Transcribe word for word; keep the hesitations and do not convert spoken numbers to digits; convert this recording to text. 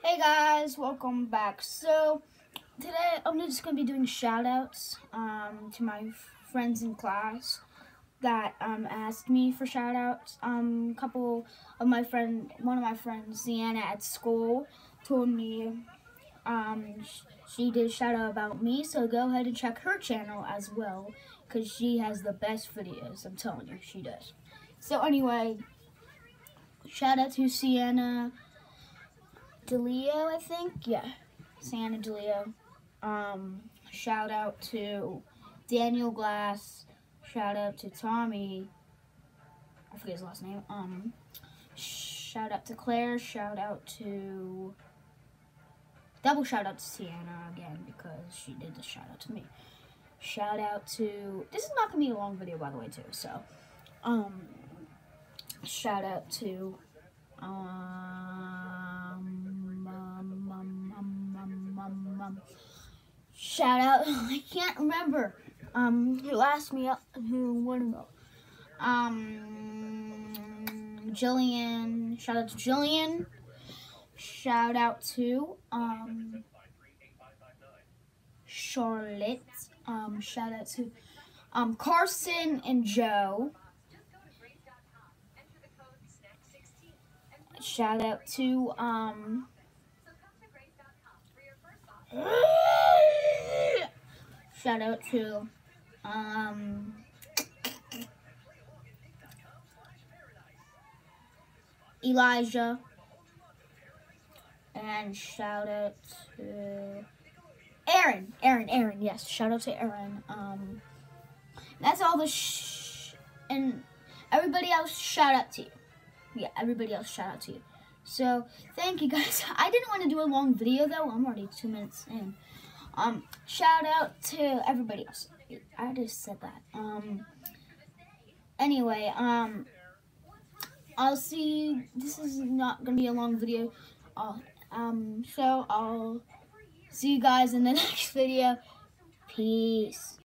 Hey guys, welcome back. So today I'm just gonna be doing shout outs um, to my friends in class that um, asked me for shout outs. Um, a couple of my friend, one of my friends, Sienna at school, told me um, she did a shout out about me. So go ahead and check her channel as well, because she has the best videos. I'm telling you, she does. So anyway, shout out to Sienna DeLeo, I think. Yeah, Sienna DeLeo. Um, shout out to Daniel Glass. Shout out to Tommy. I forget his last name. Um, shout out to Claire. Shout out to double shout out to Sienna again because she did the shout out to me. Shout out to this is not gonna be a long video, by the way, too. So, um, shout out to um. Shout out, I can't remember um, who asked me up, who wouldn't go. Um, Jillian, shout out to Jillian. Shout out to um, Charlotte. Um, shout out to um, Carson and Joe. Shout out to um, shout out to um, Elijah, and shout out to Aaron, Aaron, Aaron. Yes, shout out to Aaron. Um, that's all the sh and everybody else. Shout out to you. Yeah, everybody else. Shout out to you. So thank you guys. I didn't want to do a long video though. I'm already two minutes in. Um, shout out to everybody else. I just said that. Um, anyway, um, I'll see. This is not gonna be a long video. I'll, um, so I'll see you guys in the next video. Peace.